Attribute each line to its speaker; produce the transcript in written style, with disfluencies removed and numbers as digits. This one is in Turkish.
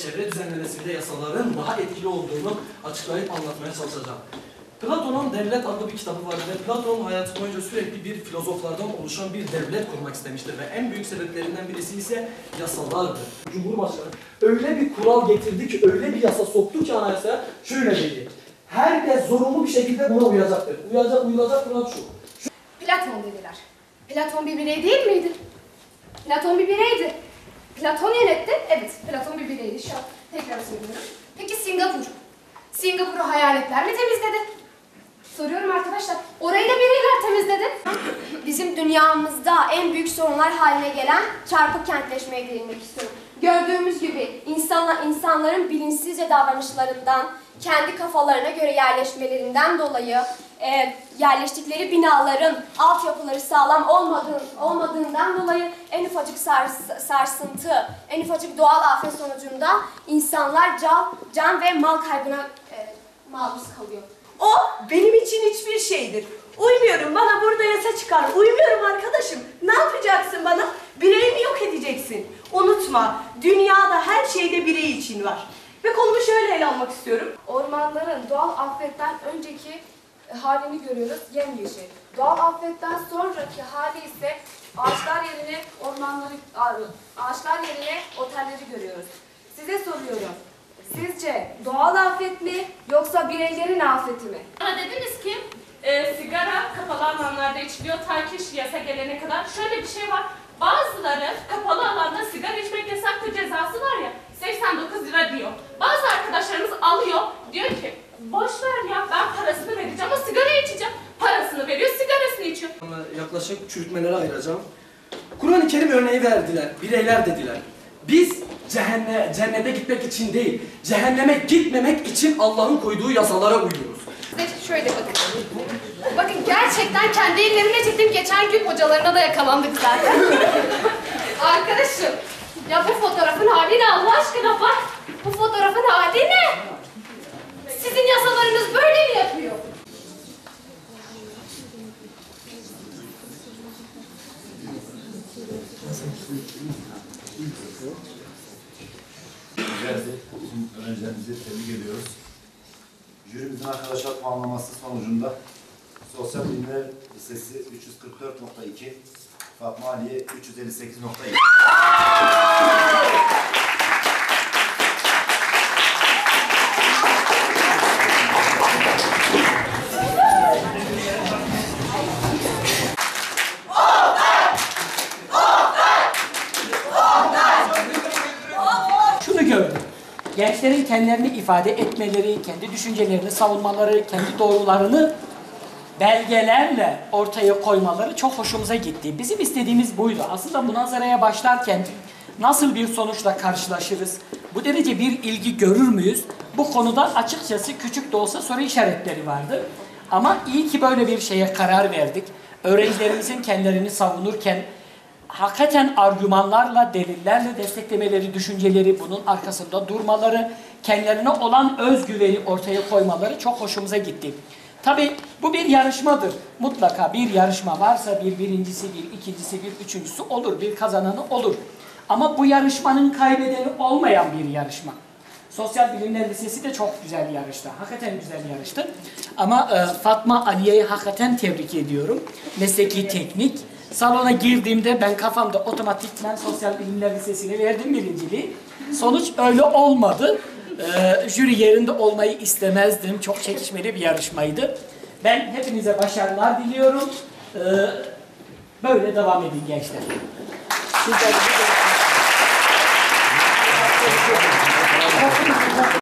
Speaker 1: çevre düzenlemesinde yasaların daha etkili olduğunu açıklayıp anlatmaya çalışacağım. Platon'un Devlet adlı bir kitabı var ve Platon hayatı boyunca sürekli bir filozoflardan oluşan bir devlet kurmak istemiştir ve en büyük sebeplerinden birisi ise yasalardır. Cumhurbaşkanı öyle bir kural getirdi ki, öyle bir yasa soktu ki anayasaya, şöyle dedi: herkes zorunlu bir şekilde buna uyacaktır. Uyulacak kural şu.
Speaker 2: Platon dediler. Platon bir birey değil miydi? Platon bir bireydi. Platon yönetti. Evet, Platon bir bireydi. Şu an tekrar söylüyorum. Peki Singapur? Singapur'u hayaletler mi temizledi? Soruyorum arkadaşlar. Orayı da bireyler temizledi. Bizim dünyamızda en büyük sorunlar haline gelen çarpık kentleşmeye değinmek istiyorum. Gördüğümüz gibi insanların bilinçsizce davranışlarından, kendi kafalarına göre yerleşmelerinden dolayı yerleştikleri binaların altyapıları sağlam olmadığından dolayı en ufacık sarsıntı, en ufacık doğal afet sonucunda insanlar can ve mal kaybına maruz kalıyor.
Speaker 3: O benim için hiçbir şeydir. Uymuyorum, bana burada yasa çıkar. Uymuyorum arkadaşım. Ne yapacaksın bana? Bireyi yok edeceksin. Unutma, dünyada her şeyde birey için var. Ve konumu şöyle ele almak istiyorum.
Speaker 2: Ormanların doğal afetten önceki halini görüyoruz, yemyeşil. Doğal afetten sonraki hali ise ağaçlar yerine otelleri görüyoruz. Size soruyorum. Sizce doğal afet mi yoksa bireylerin afeti mi?
Speaker 4: Bana dediniz ki sigara kapalı alanlarda içiliyor ta ki yasa gelene kadar. Şöyle bir şey var. Bazıları kapalı alanda sigara içmek yasaktır cezası var ya, 89 lira diyor. Bazı arkadaşlarımız alıyor, diyor ki boş ver ya, ben parasını vereceğim ama sigara içeceğim. Parasını veriyor, sigarasını içiyor.
Speaker 1: Yaklaşık çürütmelere ayıracağım. Kur'an-ı Kerim örneği verdiler, bireyler dediler. Biz cennete gitmek için değil, cehenneme gitmemek için Allah'ın koyduğu yasalara uyuyoruz.
Speaker 2: Şöyle bakın. Bakın gerçekten kendi ellerimle çektim. Geçen gün hocalarına da yakalandık zaten. Arkadaşım, ya bu fotoğrafın hali ne Allah aşkına bak. Bu fotoğrafın hali ne? Sizin yasalarınız böyle mi yapıyor?
Speaker 5: Güzeldi. Tüm öğrencilerimizi tebrik ediyoruz. Jürimizin arkadaşlar puanlaması sonucunda Sosyal Bilimler Lisesi 344.2, Fatma Aliye 358.2.
Speaker 6: Şunu gördüm. Gençlerin kendilerini ifade etmeleri, kendi düşüncelerini savunmaları, kendi doğrularını belgelerle ortaya koymaları çok hoşumuza gitti. Bizim istediğimiz buydu. Aslında münazaraya başlarken nasıl bir sonuçla karşılaşırız, bu derece bir ilgi görür müyüz? Bu konuda açıkçası küçük de olsa soru işaretleri vardı. Ama iyi ki böyle bir şeye karar verdik. Öğrencilerimizin kendilerini savunurken hakikaten argümanlarla, delillerle desteklemeleri, düşünceleri, bunun arkasında durmaları, kendilerine olan özgüveni ortaya koymaları çok hoşumuza gitti. Tabii bu bir yarışmadır. Mutlaka bir yarışma varsa bir birincisi, bir ikincisi, bir üçüncüsü olur, bir kazananı olur. Ama bu yarışmanın kaybedeni olmayan bir yarışma. Sosyal Bilimler Lisesi de çok güzel yarıştı. Hakikaten güzel yarıştı. Ama Fatma Aliye'yi hakikaten tebrik ediyorum. Mesleki teknik. Salona girdiğimde ben kafamda otomatikman Sosyal Bilimler Lisesi'ne verdim birinciliği. Sonuç öyle olmadı. Jüri yerinde olmayı istemezdim. Çok çekişmeli bir yarışmaydı. Ben hepinize başarılar diliyorum. Böyle devam edin gençler. Sizler